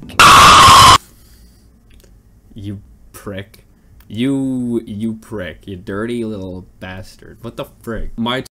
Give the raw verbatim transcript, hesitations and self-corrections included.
You prick. You, you prick. You dirty little bastard. What the frick? My